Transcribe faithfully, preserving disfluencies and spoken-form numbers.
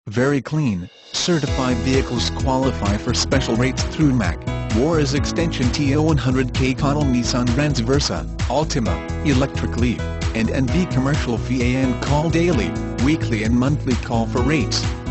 Very clean, certified vehicles qualify for special rates through N M A C, W A R R is extension T O one hundred K ConnellNissan Rans Versa, ALTIMA, ELECTRICLEAF, and N V commercial V A N call daily, weekly and monthly call for rates.